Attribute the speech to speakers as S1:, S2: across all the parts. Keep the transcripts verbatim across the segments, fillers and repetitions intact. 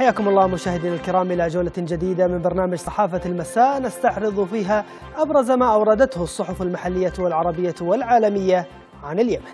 S1: حياكم الله مشاهدينا الكرام إلى جولة جديدة من برنامج صحافة المساء نستعرض فيها أبرز ما أوردته الصحف المحلية والعربية والعالمية عن اليمن.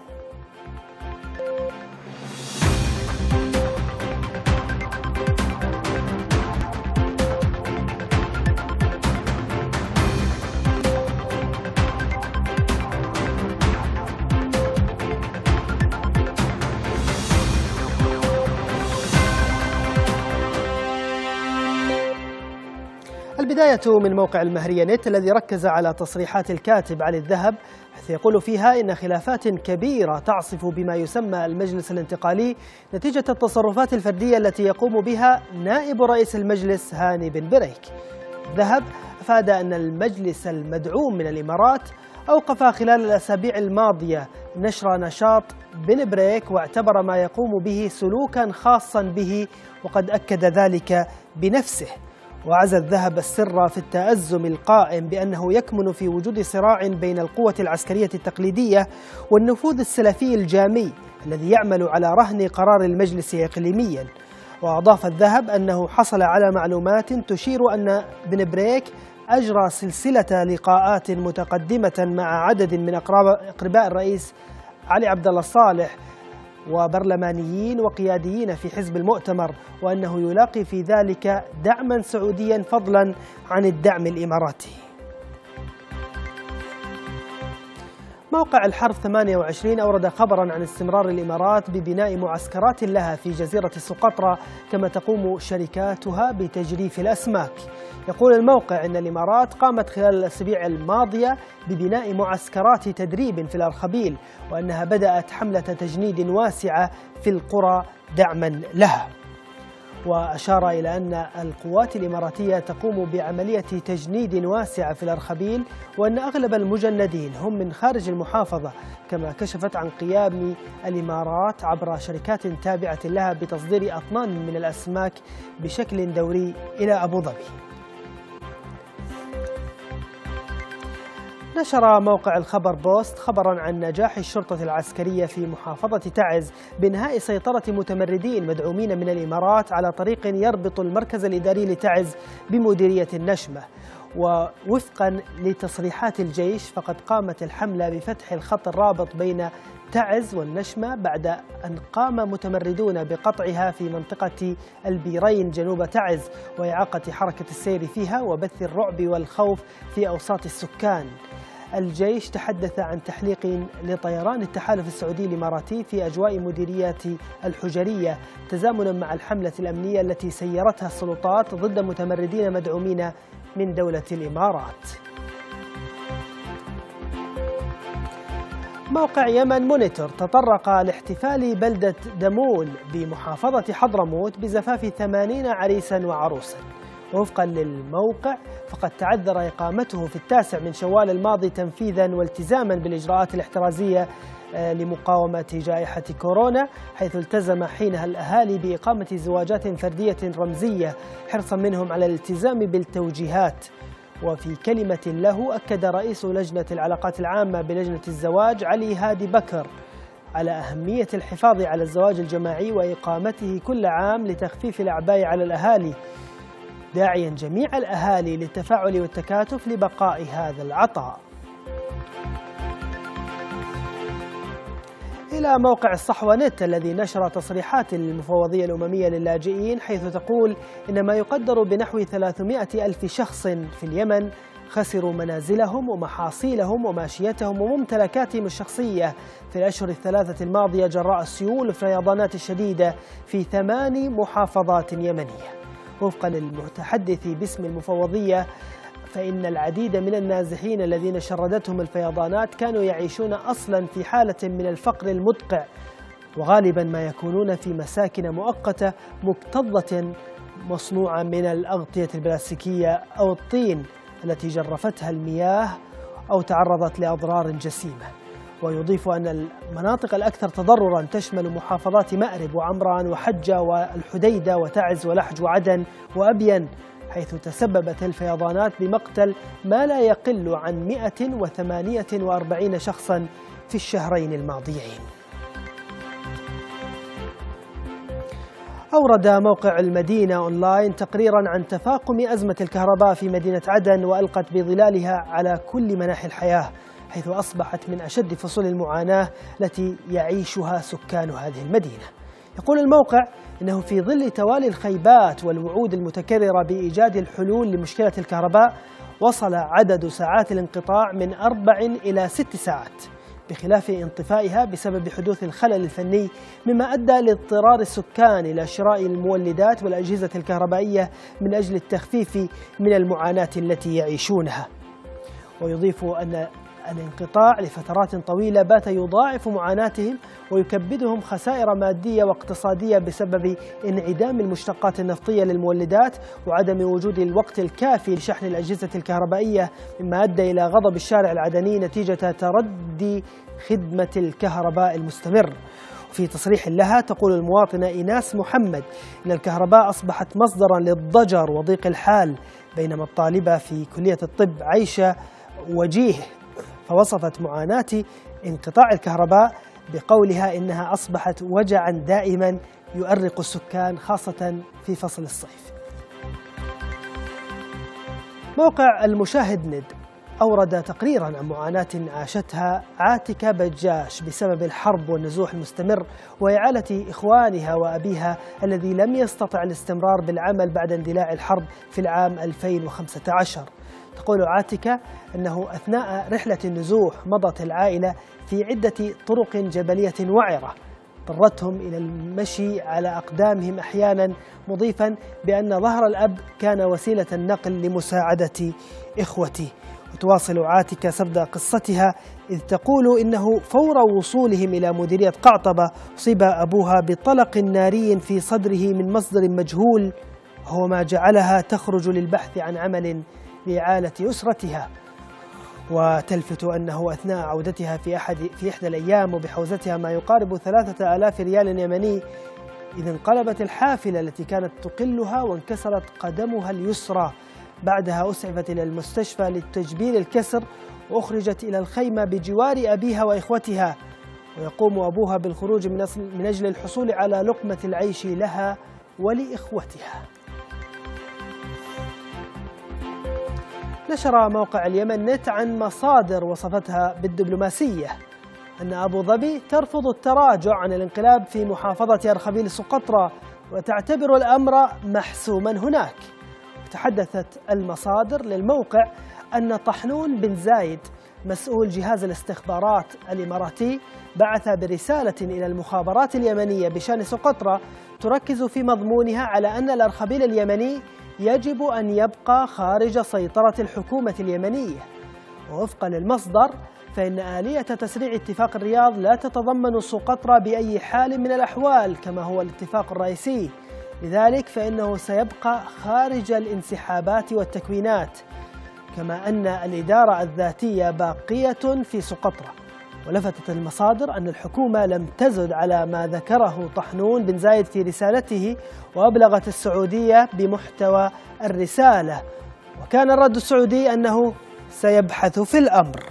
S1: البداية من موقع المهرية نت الذي ركز على تصريحات الكاتب علي الذهب، حيث يقول فيها إن خلافات كبيرة تعصف بما يسمى المجلس الانتقالي نتيجة التصرفات الفردية التي يقوم بها نائب رئيس المجلس هاني بن بريك. الذهب أفاد أن المجلس المدعوم من الإمارات أوقف خلال الأسابيع الماضية نشر نشاط بن بريك، واعتبر ما يقوم به سلوكا خاصا به، وقد أكد ذلك بنفسه. وعزى الذهب السر في التأزم القائم بأنه يكمن في وجود صراع بين القوة العسكرية التقليدية والنفوذ السلفي الجامي الذي يعمل على رهن قرار المجلس إقليميا. وأضاف الذهب أنه حصل على معلومات تشير أن بن بريك أجرى سلسلة لقاءات متقدمة مع عدد من أقرباء الرئيس علي عبد الله صالح وبرلمانيين وقياديين في حزب المؤتمر، وأنه يلاقي في ذلك دعما سعوديا فضلا عن الدعم الإماراتي. موقع الحرب ثمانية وعشرين أورد خبرا عن استمرار الإمارات ببناء معسكرات لها في جزيرة سقطرى، كما تقوم شركاتها بتجريف الأسماك. يقول الموقع إن الإمارات قامت خلال الأسابيع الماضية ببناء معسكرات تدريب في الأرخبيل، وأنها بدأت حملة تجنيد واسعة في القرى دعما لها. وأشار إلى أن القوات الإماراتية تقوم بعملية تجنيد واسعة في الأرخبيل، وأن أغلب المجندين هم من خارج المحافظة، كما كشفت عن قيام الإمارات عبر شركات تابعة لها بتصدير أطنان من الأسماك بشكل دوري إلى أبو ظبي. نشر موقع الخبر بوست خبرا عن نجاح الشرطة العسكرية في محافظة تعز بإنهاء سيطرة متمردين مدعومين من الإمارات على طريق يربط المركز الإداري لتعز بمديرية النشمة. ووفقا لتصريحات الجيش فقد قامت الحملة بفتح الخط الرابط بين تعز والنشمة بعد أن قام متمردون بقطعها في منطقة البيرين جنوب تعز، وإعاقة حركة السير فيها وبث الرعب والخوف في أوساط السكان. الجيش تحدث عن تحليق لطيران التحالف السعودي الإماراتي في أجواء مديرية الحجرية تزامنا مع الحملة الأمنية التي سيرتها السلطات ضد متمردين مدعومين من دولة الإمارات. موقع يمن مونيتور تطرق لاحتفال بلدة دمول بمحافظة حضرموت بزفاف ثمانين عريسا وعروسا. وفقا للموقع فقد تعذر إقامته في التاسع من شوال الماضي تنفيذا والتزاما بالإجراءات الاحترازية لمقاومة جائحة كورونا، حيث التزم حينها الأهالي بإقامة زواجات فردية رمزية حرصا منهم على الالتزام بالتوجيهات. وفي كلمة له أكد رئيس لجنة العلاقات العامة بلجنة الزواج علي هادي بكر على أهمية الحفاظ على الزواج الجماعي وإقامته كل عام لتخفيف الأعباء على الأهالي، داعيا جميع الأهالي للتفاعل والتكاتف لبقاء هذا العطاء. إلى موقع الصحوة نت الذي نشر تصريحات المفوضية الأممية للاجئين، حيث تقول إن ما يقدر بنحو ثلاثمائة ألف شخص في اليمن خسروا منازلهم ومحاصيلهم وماشيتهم وممتلكاتهم الشخصية في الأشهر الثلاثة الماضية جراء السيول والفيضانات الشديدة في ثمان محافظات يمنية. وفقا للمتحدث باسم المفوضية فإن العديد من النازحين الذين شردتهم الفيضانات كانوا يعيشون أصلا في حالة من الفقر المدقع، وغالبا ما يكونون في مساكن مؤقتة مكتظة مصنوعة من الأغطية البلاستيكية أو الطين التي جرفتها المياه أو تعرضت لأضرار جسيمة. ويضيف أن المناطق الأكثر تضررا تشمل محافظات مأرب وعمران وحجة والحديدة وتعز ولحج وعدن وأبين، حيث تسببت الفيضانات بمقتل ما لا يقل عن مئة وثمانية وأربعين شخصا في الشهرين الماضيين. أورد موقع المدينة أونلاين تقريرا عن تفاقم أزمة الكهرباء في مدينة عدن وألقت بظلالها على كل مناحي الحياة، حيث أصبحت من أشد فصول المعاناة التي يعيشها سكان هذه المدينة. يقول الموقع إنه في ظل توالي الخيبات والوعود المتكررة بإيجاد الحلول لمشكلة الكهرباء، وصل عدد ساعات الانقطاع من أربع إلى ست ساعات، بخلاف انطفائها بسبب حدوث الخلل الفني، مما أدى لاضطرار السكان إلى شراء المولدات والأجهزة الكهربائية من أجل التخفيف من المعاناة التي يعيشونها. ويضيف أن الانقطاع لفترات طويلة بات يضاعف معاناتهم ويكبدهم خسائر مادية واقتصادية بسبب انعدام المشتقات النفطية للمولدات وعدم وجود الوقت الكافي لشحن الأجهزة الكهربائية، مما أدى إلى غضب الشارع العدني نتيجة تردي خدمة الكهرباء المستمر. وفي تصريح لها تقول المواطنة إيناس محمد إن الكهرباء أصبحت مصدرا للضجر وضيق الحال، بينما الطالبة في كلية الطب عايشة وجيه، فوصفت معاناة انقطاع الكهرباء بقولها إنها أصبحت وجعا دائما يؤرق السكان خاصة في فصل الصيف. موقع المشاهد ند أورد تقريرا عن معاناة عاشتها عاتكة بجاش بسبب الحرب والنزوح المستمر وإعالة إخوانها وأبيها الذي لم يستطع الاستمرار بالعمل بعد اندلاع الحرب في العام ألفين وخمسة عشر. تقول عاتكة أنه أثناء رحلة النزوح مضت العائلة في عدة طرق جبلية وعرة اضطرتهم إلى المشي على أقدامهم أحيانا، مضيفا بأن ظهر الأب كان وسيلة نقل لمساعدة إخوته. وتواصل عاتكة سرد قصتها إذ تقول إنه فور وصولهم إلى مديرية قعطبة أصيب أبوها بطلق ناري في صدره من مصدر مجهول، هو ما جعلها تخرج للبحث عن عمل لإعالة أسرتها. وتلفت أنه أثناء عودتها في أحد في إحدى الأيام وبحوزتها ما يقارب ثلاثة آلاف ريال يمني إذ انقلبت الحافلة التي كانت تقلها وانكسرت قدمها اليسرى. بعدها أسعفت إلى المستشفى للتجبير الكسر وأخرجت إلى الخيمة بجوار أبيها وإخوتها، ويقوم أبوها بالخروج من أجل الحصول على لقمة العيش لها ولإخوتها. نشر موقع اليمن نت عن مصادر وصفتها بالدبلوماسية أن أبو ظبي ترفض التراجع عن الانقلاب في محافظة أرخبيل سقطرى وتعتبر الأمر محسوما هناك. تحدثت المصادر للموقع أن طحنون بن زايد مسؤول جهاز الاستخبارات الإماراتي بعث برسالة إلى المخابرات اليمنية بشأن سقطرى تركز في مضمونها على أن الأرخبيل اليمني يجب أن يبقى خارج سيطرة الحكومة اليمنية. ووفقا للمصدر فإن آلية تسريع اتفاق الرياض لا تتضمن سقطرى بأي حال من الأحوال كما هو الاتفاق الرئيسي، لذلك فإنه سيبقى خارج الانسحابات والتكوينات، كما أن الإدارة الذاتية باقية في سقطرى. ولفتت المصادر أن الحكومة لم تزد على ما ذكره طحنون بن زايد في رسالته، وأبلغت السعودية بمحتوى الرسالة، وكان الرد السعودي أنه سيبحث في الأمر.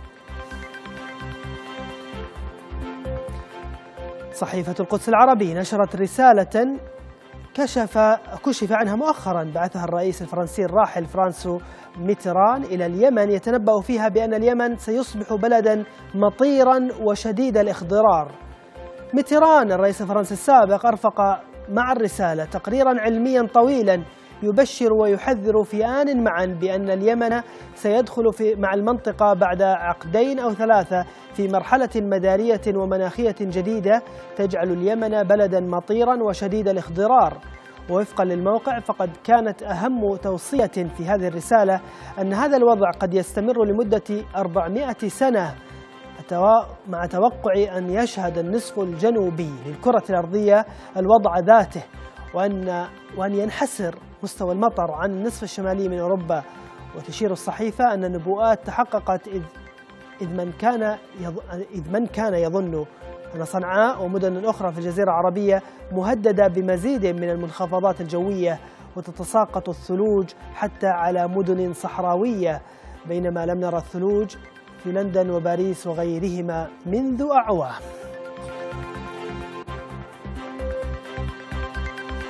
S1: صحيفة القدس العربي نشرت رسالة كشف كشف عنها مؤخرا بعثها الرئيس الفرنسي الراحل فرانسو ميتران إلى اليمن، يتنبأ فيها بأن اليمن سيصبح بلدا مطيرا وشديد الاخضرار. ميتران الرئيس الفرنسي السابق أرفق مع الرسالة تقريرا علميا طويلا يبشر ويحذر في آن معا بأن اليمن سيدخل في مع المنطقة بعد عقدين أو ثلاثة في مرحلة مدارية ومناخية جديدة تجعل اليمن بلدا مطيرا وشديد الاخضرار. ووفقا للموقع فقد كانت أهم توصية في هذه الرسالة أن هذا الوضع قد يستمر لمدة أربعمائة سنة مع توقع أن يشهد النصف الجنوبي للكرة الأرضية الوضع ذاته، وأن وأن ينحسر مستوى المطر عن النصف الشمالي من أوروبا. وتشير الصحيفة أن النبوءات تحققت إذ إذ من كان إذ من كان يظن أن صنعاء ومدن أخرى في الجزيرة العربية مهددة بمزيد من المنخفضات الجوية وتتساقط الثلوج حتى على مدن صحراوية، بينما لم نرى الثلوج في لندن وباريس وغيرهما منذ أعوام.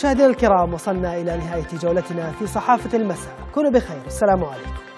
S1: مشاهدينا الكرام، وصلنا إلى نهاية جولتنا في صحافة المساء. كونوا بخير، السلام عليكم.